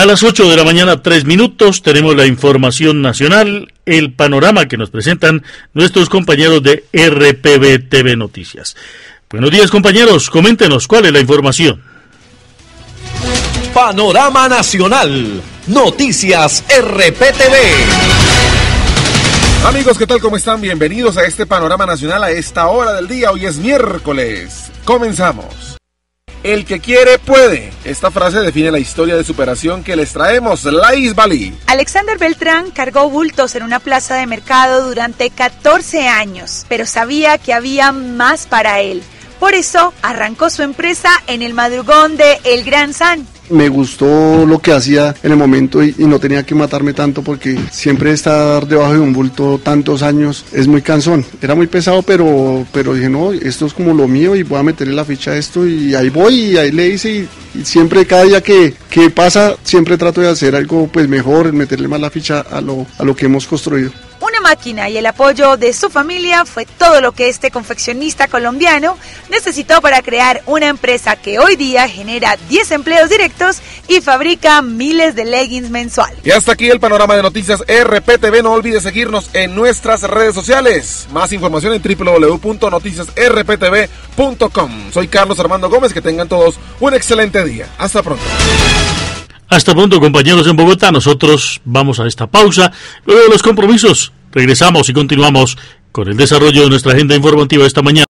A las 8 de la mañana, 3 minutos, tenemos la información nacional, el panorama que nos presentan nuestros compañeros de RPB TV Noticias. Buenos días, compañeros, coméntenos cuál es la información. Panorama Nacional, Noticias RPTV. Amigos, ¿qué tal? ¿Cómo están? Bienvenidos a este Panorama Nacional a esta hora del día. Hoy es miércoles. Comenzamos. El que quiere, puede. Esta frase define la historia de superación que les traemos. Laís Balí. Alexander Beltrán cargó bultos en una plaza de mercado durante 14 años, pero sabía que había más para él. Por eso arrancó su empresa en el madrugón de El Gran San. Me gustó lo que hacía en el momento y no tenía que matarme tanto porque siempre estar debajo de un bulto tantos años es muy cansón. Era muy pesado, pero dije, no, esto es como lo mío y voy a meterle la ficha a esto y ahí voy y ahí le hice y siempre cada día que pasa siempre trato de hacer algo pues mejor, meterle más la ficha a lo que hemos construido. Una máquina y el apoyo de su familia fue todo lo que este confeccionista colombiano necesitó para crear una empresa que hoy día genera 10 empleos directos y fabrica miles de leggings mensual. Y hasta aquí el panorama de noticias RPTV. No olvides seguirnos en nuestras redes sociales. Más información en www.noticiasrptv.com. Soy Carlos Armando Gómez. Que tengan todos un excelente día. Hasta pronto. Hasta pronto, compañeros en Bogotá. Nosotros vamos a esta pausa. Luego de los compromisos, regresamos y continuamos con el desarrollo de nuestra agenda informativa esta mañana.